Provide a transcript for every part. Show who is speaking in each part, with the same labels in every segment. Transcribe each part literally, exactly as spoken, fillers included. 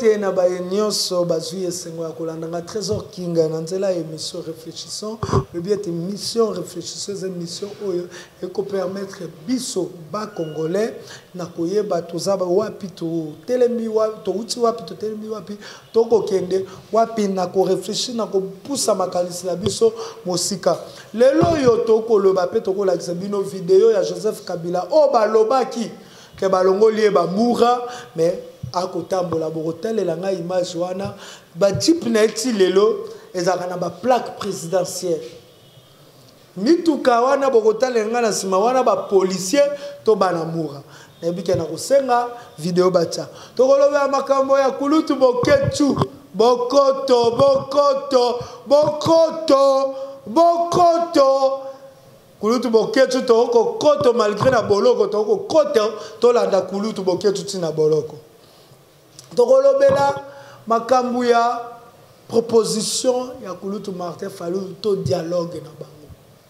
Speaker 1: que na ba nyonso bazui esengo ya kolanda Trésor Kinga na nzela émission réfléchissons le bien émission réfléchissons émission oyo et ko permettre biso ba congolais na koyeba tozaba wapi to telemi wapi to uti wapi to telemi wapi to ko kende wapi na ko réfléchir na ko poussa makalisi la biso mosika lelo yo to ko loba pe to ko la bino vidéo ya Joseph Kabila o ba lobaki ke balongo lié ba moura mais akotambola borotel elanga image wana ba type na eti lelo ezaka na ba plaque présidentielle mituka wana borotel elanga na sima wana ba policier to bana moura na bika na kosenga vidéo bacha to koloba makambo ya kulutu boketu bokoto bokoto bokoto bokoto kulutu boketu to ko koto malgré na boloko to ko koto to landa kulutu boketu tina boloko to kolobela makambu ya proposition ya kulutu Martin Fayulu to dialogue na bango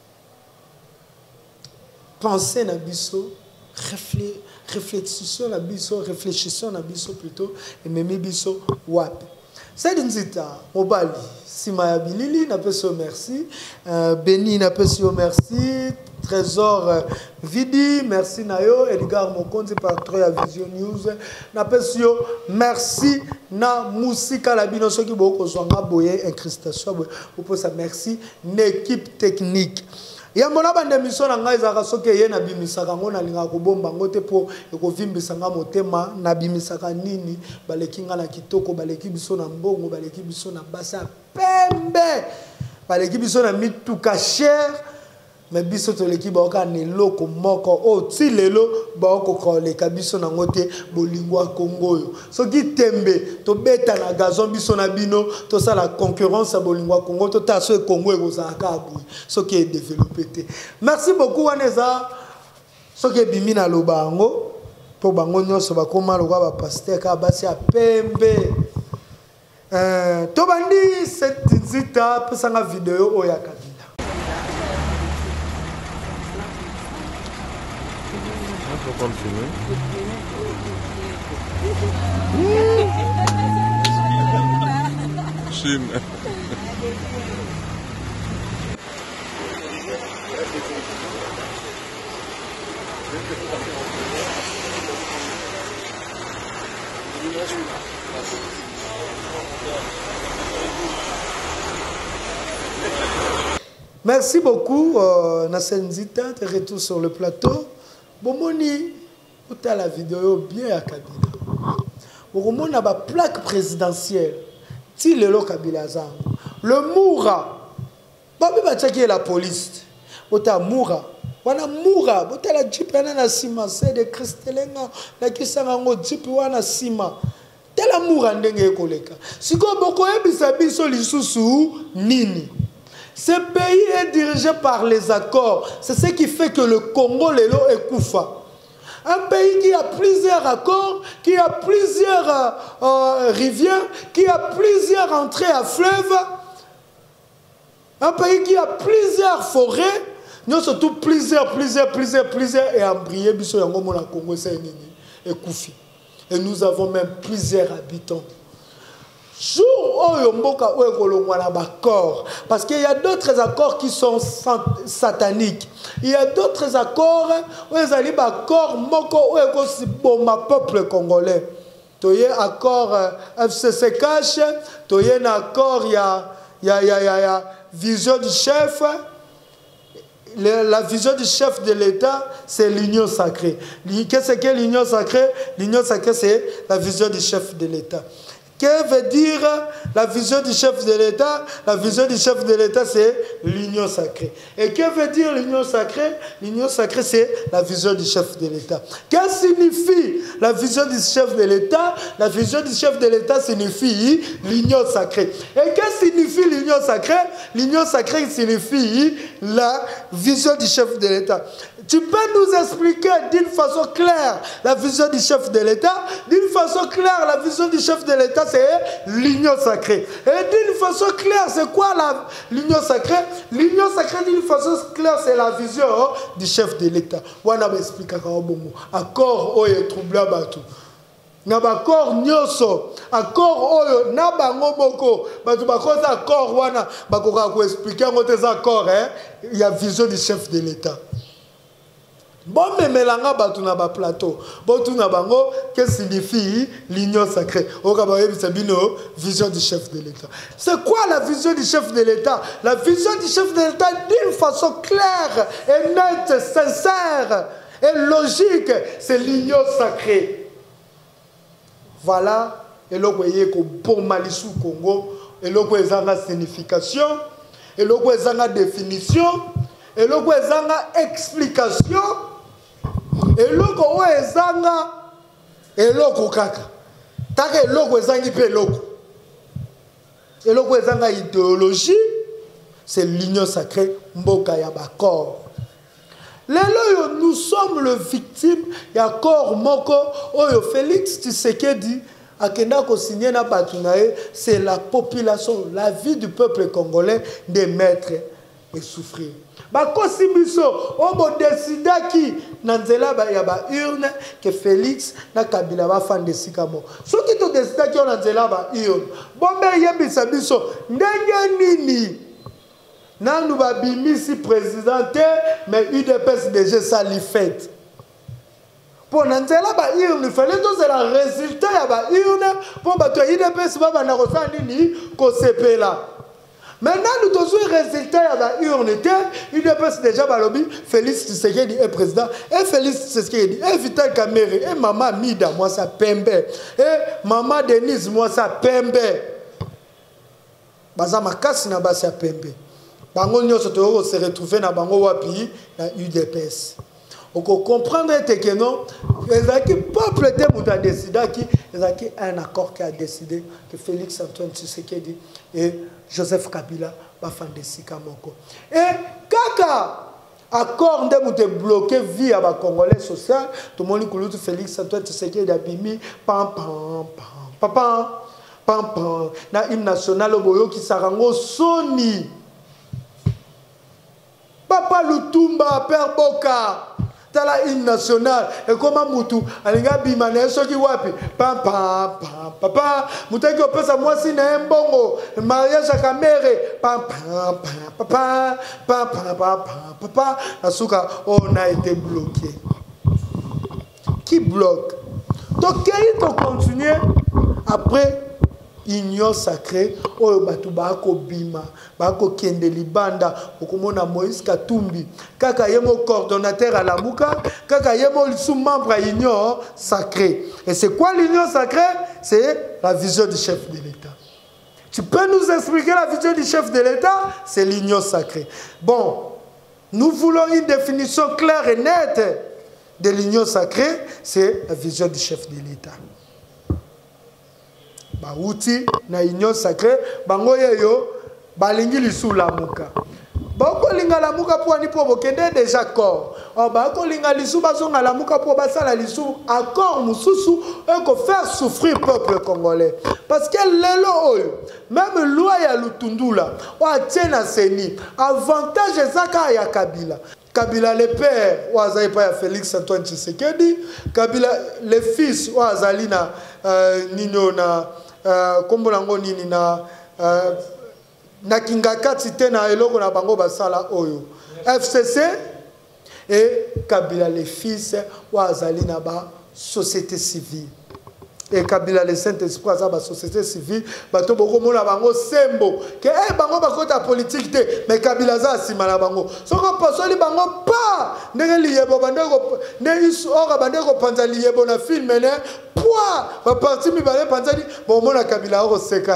Speaker 1: penser na biso réflexion na biso réfléchissons na biso plutôt et même biso wapi c'est nzita mobali sima ya bilili na peso merci euh, Beni na peso merci Trésor euh, Vidi merci nayo Edgar Mokonzi patron ya Vision News na peso merci na musika la bino soki boko zwanga boye incrustation boye oposa merci l'équipe technique yambona bande mission na ngai zaka soki ye na bimisaka ngona linga kobomba ngote po ekovimbisa nga motema na bimisaka nini baleki nga na kitoko baleki biso na mbongo baleki biso na basa pembe baleki biso na mituka cher mais biso to leki ba oka ne loko moko o ti lelo ba oko koleka biso na ngote bolingwa Congo yo soki tembe to beta na gazon biso na bino to ça la concurrence à bolingwa Congo to ta so Congo e kozaka abu soki e développé. Merci beaucoup Waneza soki bimi na lobango po bango nyonso ba koma lokwa ba pasteur ka basi a pembe euh to bandi cette zita pesanga vidéo oya Kabila.
Speaker 2: On peut continuer. Chine.
Speaker 1: Merci beaucoup euh, Nasen Zita, de retour sur le plateau. Bomoni, où t'as la vidéo bien à Kabila. Bomoni a ba plaque présidentielle. Ti lelo Kabila zang. Le Moura. Babi ba tchaki la police. Ota Moura. Wana Moura. Ota la jeep na sima. C'est de Christelenga. La kisanga ngo jeep wana sima. Tela Moura ndenge koleka. Siko boko ebisa biso lisusu nini. Ce pays est dirigé par les accords. C'est ce qui fait que le Congo, l'élo, est Koufa. Un pays qui a plusieurs accords, qui a plusieurs euh, euh, rivières, qui a plusieurs entrées à fleuve. Un pays qui a plusieurs forêts. Nous surtout plusieurs, plusieurs, plusieurs, plusieurs. Et embrayé, biso yango mona Congo, c'est et Koufi. Et nous avons même plusieurs habitants. Jour où yomboka où ekolongwana bakor parce qu'il y a d'autres accords qui sont sataniques. Il y a d'autres accords où ils allaient bakor moko où ekosiboma peuple congolais. Toye accord F C C cash, toye un accord il y a il y a il y a il y a vision du chef. La vision du chef de l'État, c'est l'union sacrée. Qu'est-ce que l'union sacrée? L'union sacrée, c'est la vision du chef de l'État. Que veut dire la vision du chef de l'État? La vision du chef de l'État, c'est l'union sacrée. Et que veut dire l'union sacrée? L'union sacrée, c'est la vision du chef de l'État. Que signifie la vision du chef de l'État? La vision du chef de l'État signifie l'union sacrée. Et que signifie l'union sacrée? L'union sacrée signifie la vision du chef de l'État. Tu peux nous expliquer d'une façon claire la vision du chef de l'État? D'une façon claire, la vision du chef de l'État, c'est l'union sacrée. Et d'une façon claire, c'est quoi l'union sacrée? L'union sacrée, d'une façon claire, c'est la vision du chef de l'État. On va expliquer accord où est troublé à Batou. na bakor nyoso accord oyo na bango moko bato bakoza accord wana bakoka ko expliquer ngo tes accords hein il y a vision du chef de l'État. Bon memelanga bato na ba plateau botu na bango que signifie l'union sacrée okabaye bisabino vision du chef de l'État. C'est quoi la vision du chef de l'État? La vision du chef de l'État d'une façon claire et nette, sincère et logique, c'est l'union sacrée. Voilà, et le voyez que pour Malisou Congo, et le voyez la signification, et le voyez la définition, et le voyez la explication, et le voyez la et le kokaka. Take le voyez la et le voyez la idéologie, c'est l'union sacrée Mboka Yabakor. Lelo nous sommes les victimes ya corps moko oyo Félix Tshisekedi akenda ko signer na batunae, c'est la population, la vie du peuple congolais de mettre et souffrir. Ba kosibiso o bo décida ki na nzela ba ya ba urne que Félix na Kabila ba fande sikamo. Soki to décida ki na nzela ba urne. Bombe yebisa biso ndenge nini Nan nous babimisi présidenté, mais U D P S déjà ça l'y fait. Pour Nanzela ba urne, il fallait donc c'est le résultat ya ba urne pour ba U D P S ba na kosa nini ko sepe là. Maintenant nous devons le résultat ya ba urne U D P S déjà ba lobby Félix Tshisekedi est président et Félix Tshisekedi et Vital Kamerhe et maman Mida moi ça pembe et maman Denise moi ça pembe. Baza makasi na ba ça pembe. Bango nyoso to se retrouver na bango wapi na U D P S. On peut comprendre que non, les peuple de Mouta décidé qui est un accord qui a décidé que Félix Antoine Tshisekedi et Joseph Kabila va faire des sikamoko. Et kaka accord de Mouta bloqué via ba Congolais social, tout le monde kouloutou Félix Antoine Tshisekedi a bimi pam pam pam pam pam pam na hymne national oboyo qui sarango soni. Papa Lutumba, Père Boka, dans la hymne nationale, et comment Moutou, Alinga Bimane, ce qui wapi, pam pam pam, papa, Moutou qui opère à moi si n'est un bongo, mariage à Kamerhe, pam pam pam, papa, pam pam pam, papa, Asuka, on a été bloqué. Qui bloque? Donc, qui ont continué après? Union sacrée, oyo batu bako bima, bako kende libanda, okomona Moïse Katumbi, kaka yemo coordonnateur à la Mouka, kaka yemo sous membre à l'union sacrée. Et c'est quoi l'union sacrée? C'est la vision du chef de l'État. Tu peux nous expliquer la vision du chef de l'État? C'est l'union sacrée. Bon, nous voulons une définition claire et nette de l'union sacrée, c'est la vision du chef de l'État. Bauti na union sacrée bango yeyo balingi lisu lamuka bako linga lamuka po ani po bokende déjà corps o bako linga lisu bazonga lamuka po basala lisu accord mususu e ko faire souffrir peuple congolais parce que lelo oyo même loi ya Lutundula o atena seni avantage ezaka ya Kabila. Kabila le père ou azali pa ya Félix Antoine Tshisekedi, Kabila le fils ou azali na uh, nino na uh, kombo nango nini na uh, na kingakati te na eloko na bango basala oyo F C C et Kabila le fils ou azali na ba société civile. Et Kabila le Saint-Esprit à la société civile, bato boko mona bango sembo que eh bango bakota politique te mais Kabila za sima na bango. Soko pasoli bango pa ndenge liyebo bandeko ne isu ora bandeko panza liyebo na film ne poa ba parti mi bale panza di bon mona Kabila ro seka.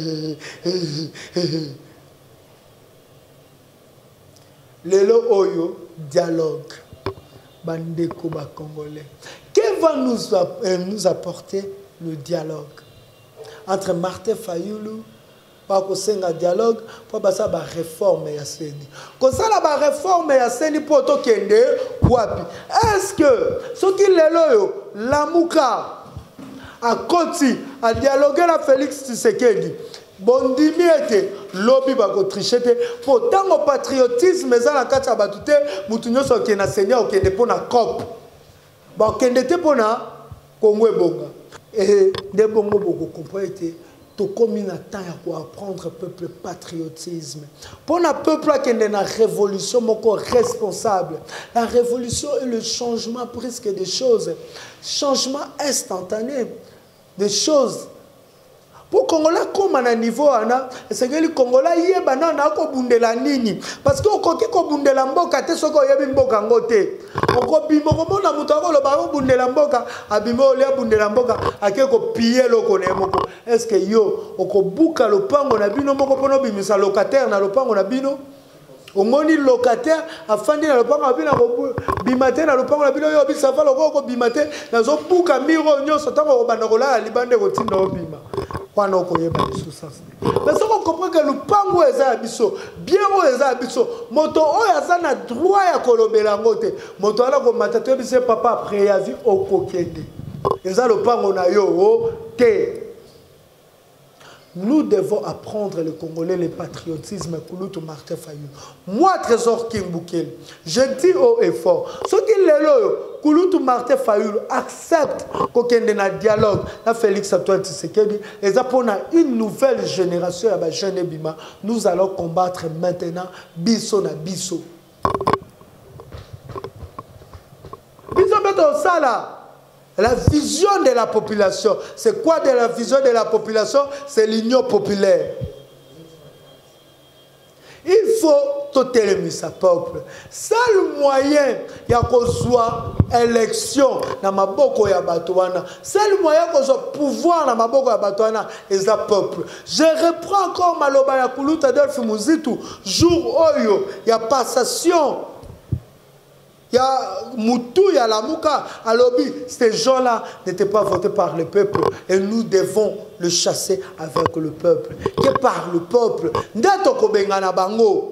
Speaker 1: Lelo oyo dialogue bandeko ba congolais. Que va nous nous apporter le dialogue entre Martin Fayulu pour que un dialogue pour que ça réforme ya seni comme ça la réforme ya seni pour to kende wapi est-ce que ce qui lelo Lamuka a continué à dialoguer la Félix Tshisekedi bondimi ete lobby ba ko tricher pour tant au patriotisme za la kati ya batute mutu nyoso kena senya okende pona cop ba kende te pona Congo ebonga Et des bons mots beaucoup comprendre to comme une temps à apprendre peuple patriotisme. Pour un peuple qui est dans la révolution, mon corps responsable. La révolution est le changement presque des choses. Changement instantané des choses. Pour Congolais comme à niveau c'est que les Congolais y est banana ko bundela nini parce que okoki ko bundela mboka te soko yebi mboka ngote oko bimo ko mona mutako lo ba bundela mboka abimo le bundela mboka ake ko piller loko ne moko est-ce que yo oko buka lopango na bino moko pono bimisa locataire na lopango na bino omoni locataire afandi na lopango na bino ko bimate na lopango na bino yo bisa fa loko ko bimate na zo buka miro nyoso tango ko banda ko la libande ko tinda obima. Mais si on comprend que le pango est à biso, bien est à biso, moto oya a droit à kolobela ngote, moto ala ko matatu bise papa préavis au kokende. Et ça le pango na yo te. Nous devons apprendre le Congolais, le patriotisme, Kouloutou Martin Fayulu. Moi, Trésor King Boukel, je dis haut et fort, ce qui est là, Kouloutou Martin Fayulu accepte qu'on ait un dialogue avec Félix Antoine Tshisekedi et ça pour une nouvelle génération à Jeune Bima. Nous allons combattre maintenant biso na biso. Biso beto sala. La vision de la population. C'est quoi de la vision de la population? C'est l'union populaire. Il faut totélémiser sa peuple. Seul moyen y a qu'on soit élection dans ma boko ya batouana. Seul moyen qu'on soit pouvoir dans ma boko ya batouana et sa peuple. Je reprends encore Maloba ya Koulouta Adolphe Muzitu. Jour oyo y a passation. Il y a Moutou, il y a Lamouka, à l'Obi. Ces gens-là n'étaient pas votés par le peuple. Et nous devons le chasser avec le peuple. Que par le peuple. Ndato kobengana bango.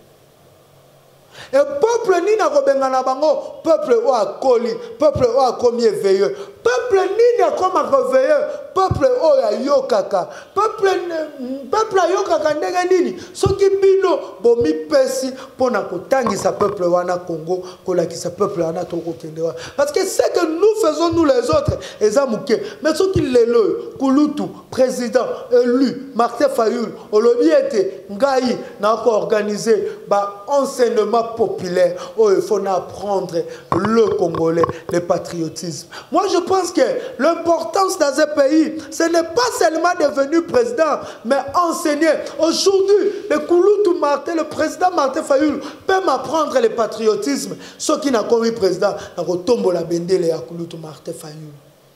Speaker 1: Et peuple ni na kobengana bango. Peuple ou a koli. Peuple ou a komi éveilleux. Peuple ni na koma réveilleux. Peuple ou a yokaka. Peuple peuple a yokaka ndenge nini. Soki bino bomi pesi pona kotangi sa peuple wana Congo kolaki sa peuple wana toko kendewa. Parce que c'est que nous faisons nous les autres ezamouké. Mais soki lelo Kouloutou président élu Martin Fayulu olobi ete ngai na ko organiser ba enseignement populaire. Oh il faut apprendre le congolais, le patriotisme. Moi je pense que l'importance dans un pays, ce n'est pas seulement devenir président, mais enseigner. Aujourd'hui, le Kouloutou Martin, le président Martin Fayulu peut m'apprendre le patriotisme. Ceux qui n'ont pas eu président, ils tombent la bendele à Kouloutou Martin Fayulu.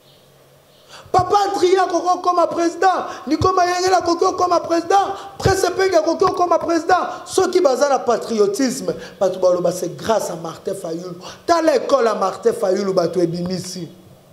Speaker 1: Papa Adrien Koko comme président, Nikoma Yengela Koko comme président, Presse Penga Koko comme président. Ceux qui basent le patriotisme, c'est grâce à Martin Fayulu. Dans l'école à Martin Fayulu, tu es bimisi.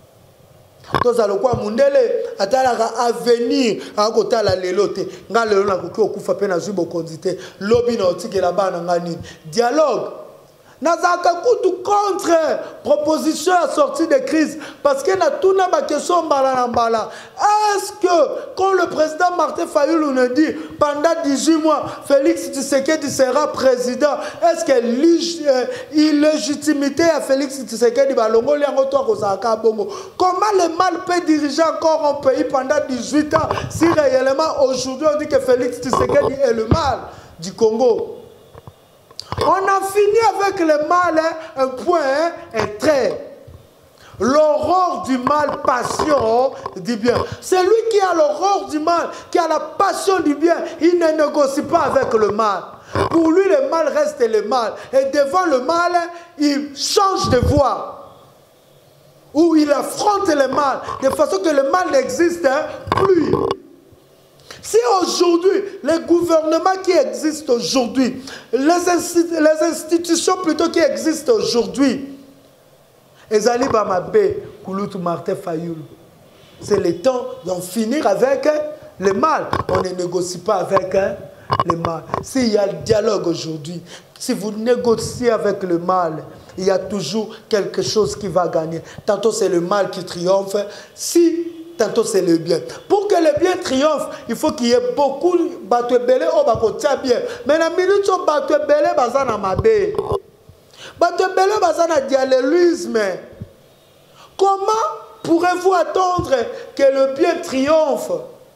Speaker 1: Tous allons quoi mundele atalaka avenir akota la lelote nga lelo na koki okufa pe na zubo kondite lobby na otike la bana ngani dialogue nazaka kutu contre proposition à sortie de crise parce que na tuna ba question mbala na mbala. Est-ce que quand le président Martin Fayulu nous dit pendant dix-huit mois Félix Tshisekedi sera président, est-ce que l'illégitimité à Félix Tshisekedi balongo liango to kozaka bongo? Comment le mal peut diriger encore un pays pendant dix-huit ans si réellement aujourd'hui on dit que Félix Tshisekedi est le mal du Congo? On a fini avec le mal, hein, un point, hein, un trait. L'aurore du mal, passion du bien. C'est lui qui a l'aurore du mal, qui a la passion du bien. Il ne négocie pas avec le mal. Pour lui, le mal reste le mal. Et devant le mal, il change de voie. Ou il affronte le mal, de façon que le mal n'existe hein, plus. Si aujourd'hui, les gouvernements qui existent aujourd'hui, les, institu les institutions plutôt qui existent aujourd'hui, Ezali Bamabe, Kouloutou Martin Fayulu, c'est le temps d'en finir avec hein, le mal. On ne négocie pas avec hein, le mal. S'il y a le dialogue aujourd'hui, si vous négociez avec le mal, il y a toujours quelque chose qui va gagner. Tantôt c'est le mal qui triomphe. Si tantôt c'est le bien. Pour que le bien triomphe, il faut qu'il y ait beaucoup de batouebele au bakotia bien. Mais la minute où batouebele bazana mabe. Batouebele bazana dialélisme. Comment pourrez-vous attendre que le bien triomphe?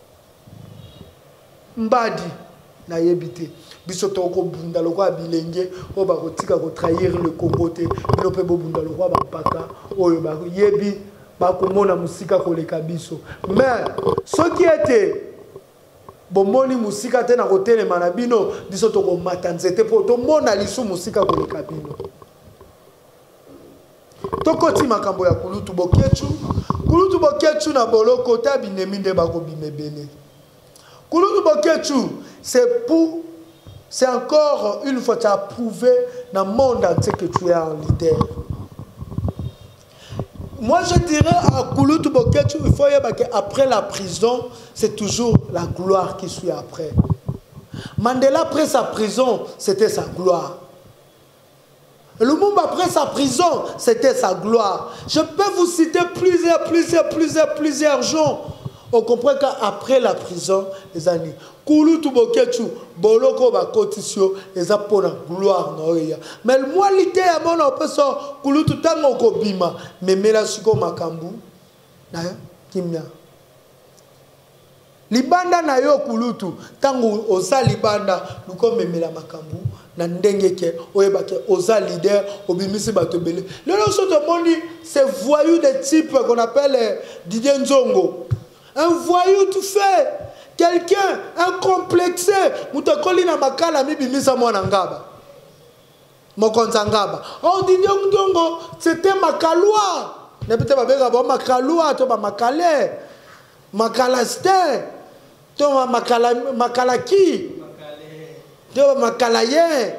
Speaker 1: Mbadi na yebite biso toko bunda lokwa bilenge o ba kotika ko trahir le Congo te bino pe bo bunda lokwa ba paka oyo ba yebi ba komona musika koleka biso mais ce qui était bomoni musika te na kotele manabino biso toko matanzete po to mona lisu musika koleka bino tokoti makambo ya kulutu bokechu kulutu bokechu na boloko ta binemi nde ba ko bimebele kulutu bokechu c'est pour c'est encore une fois tu as prouvé dans le monde entier que tu es un leader. Moi je dirais à Kulutu Bokechu, il faut y qu'après la prison, c'est toujours la gloire qui suit après. Mandela après sa prison, c'était sa gloire. Lumumba après sa prison, c'était sa gloire. Je peux vous citer plusieurs, plusieurs, plusieurs, plusieurs gens. On comprend qu'après la prison, les années, Kulutu Bokechu, Boloko Bakotisio, les apôtres gloire noya. Mais moi, l'idée à mon opération, Kulutu Tango Kobima, mais Melasuko Makambu, Naya, Kimia. Libanda na yo Kulutu, Tango Oza Libanda, nous comme Memela Makambu, Nandengeke, Oyebake, Oza leader, Obimisi Batobele. Le nom de Moni, c'est voyou de type qu'on appelle Didier Nzongo. Un voyou tout fait. Quelqu'un, un complexé. Moutakoli na makala mi bimisa mwana ngaba. Mokonza ngaba. On dit Ndongo, c'était makaloua. Ne peut-être pas bien bon makaloua, to ba makale. Makalaste. To ba makala makalaki. To ba makalaye.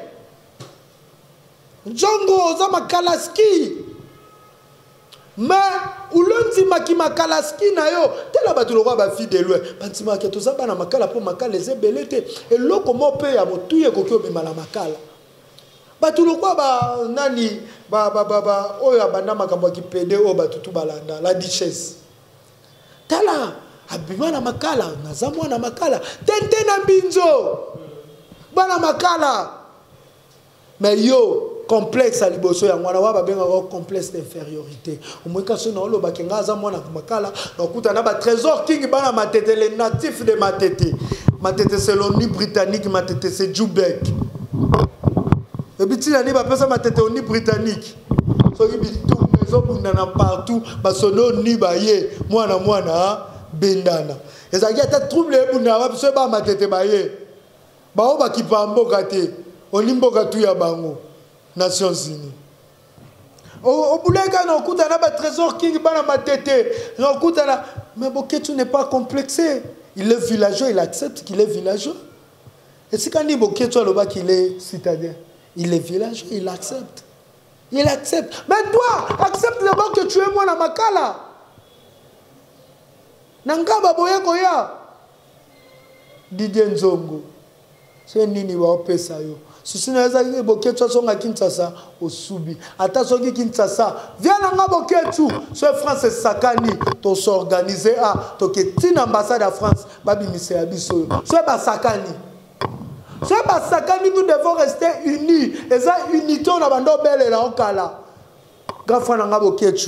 Speaker 1: Ndongo za makalaski. Mais ulonzi maki makalaski na yo tela batu lokwa ba fi de loin bantima ke to za bana makala po makala ezebelete et loko mo pe ya motuye kokyo bimala makala batu lokwa ba nani ba ba ba, ba oyo bana makambo ki pede o batu tu balanda la duchesse tala abimana makala na za mwana makala tente na mbinzo bana makala mais yo complexe à liboso ya mwana wa benga ko complexe d'infériorité omweka so na lo bakenga za mwana makala na kuta na ba trésor king bana matete les natifs de matete matete c'est l'O N U britannique matete c'est Jubek et biti na ni ba pesa matete O N U britannique so ki bitu mezo bunda na partout ba sono ni ba ye mwana mwana bendana ezaki ata trouble bunda wa so ba matete ba ye ba o ba kipambo kate onimbo katu ya bango Nations Unies. Au boulot, on écoute un trésor king, on écoute mais Boketu n'est pas complexé. Il est villageois, il accepte qu'il est villageois. Et si quand il dit Boketu qu'il est citadin, il est villageois, il accepte. Il accepte. Mais toi, accepte d'abord que tu es moi dans Makala. Nanga baboya koya. Didier Nzongo. C'est nini wa opesa yo. Si tu n'as pas Boketu songa Kinshasa au Soubi. Ata soki Kinshasa, viens nga Boketu. Ce France sakani to s'organiser à to ke tin ambassade à France babi mise abiso. Ce ba sakani. Ce ba sakani nous devons rester unis. Et ça unité on a bando belle la okala. Gafa nga Boketu.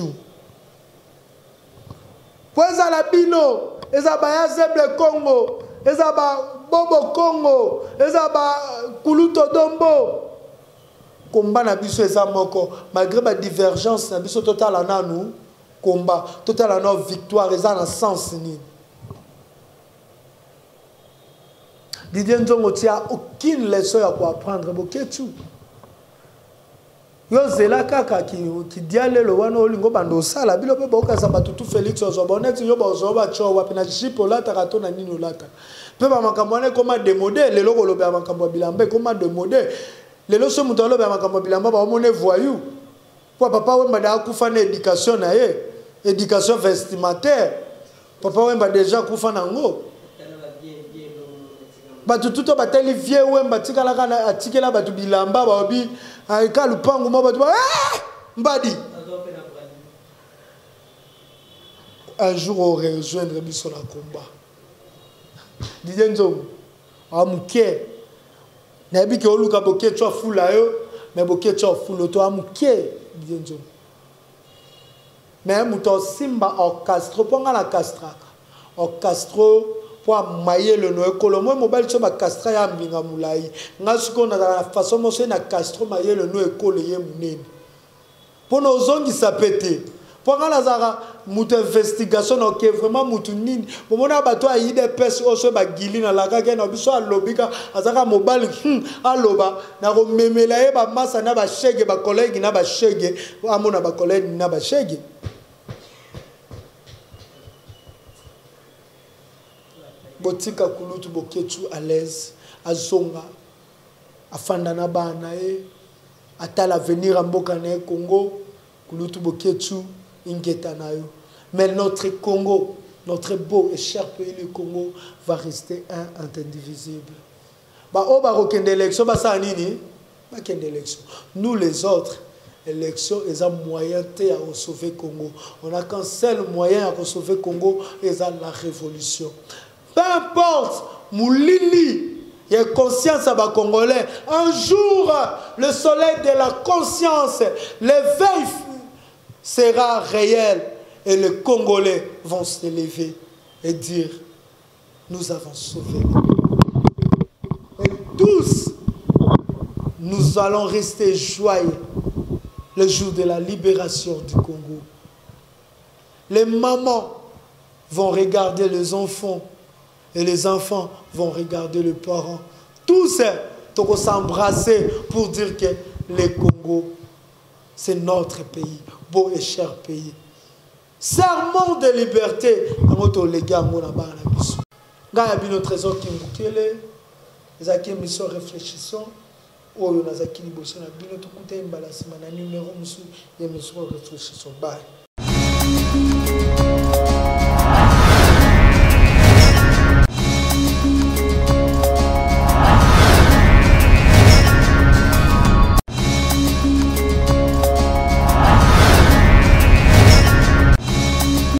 Speaker 1: Poeza la bino, eza ba ya zeble Congo. Eza ba Bobo Congo, ezaba Kuluto Dombo. Combat na biso eza moko malgré ma divergence na biso total na nous combat total na victoire eza na sens ni. Didier Nzongo tia aucune leçon à quoi apprendre Boketu. Yo zela kaka ki ki diale lo wana olingo bando sala bilo pe boka sa batutu Félix Ozobonet yo bozo ba cho wa pina chipo la tarato na nino lata. Pe ba makambo ne koma démodé le loko lo ba makambo bilambe koma démodé le lo so muto lo ba makambo bilamba ba omone voyou. Po papa wemba da kufa na éducation na ye, éducation vestimentaire. Papa wemba déjà kufa na ngo. Batu tuto bateli vie wemba tikala kana atikela batu bilamba ba obi aika lupangu mo batu ah mbadi un jour on rejoindre biso na combat Didier Nzongo amuke na bi ke oluka Boketu afula yo mais Boketu afula to amuke Didier Nzongo mais muto simba orchestre ponga la castra orchestre pour mailler le noé kolo moi mobile so ba castra ya mbinga mulai ngasuko na la façon mo na castre mailler le noé kolo ye munene pour nos zongi ça pété pour nga lazara mutu investigation ok vraiment mutu nini bomona bato ayi des pes oso ba gili na la ka na biso alobika azaka mobile hmm aloba na ko memela ye ba masa na ba shege ba collègue na ba shege amona ba collègue na ba shege botika kulutu boketu à l'aise azonga afanda na bana e ata l'avenir mboka na Congo kulutu boketu ingeta nayo. Mais notre Congo, notre beau et cher pays le Congo va rester un indivisible. Ba o ba rokende élection ba sa nini ba kende élection. Nous les autres élection est un moyen de sauver Congo. On a qu'un seul moyen de sauver Congo et c'est la révolution. Peu importe, Moulili, il y a conscience à bas Congolais. Un jour, le soleil de la conscience, l'éveil sera réel et les Congolais vont se lever et dire nous avons sauvé. Et tous, nous allons rester joyeux le jour de la libération du Congo. Les mamans vont regarder les enfants et les enfants vont regarder les parents. Tous vont s'embrasser pour dire que le Congo, c'est notre pays, beau et cher pays. Serment de liberté. Les gars, notre trésor qui est mission réfléchissons. Oh, on a zakini bosso na bino to kuta imbala sima na numéro musu ya mission réfléchissons. Bye.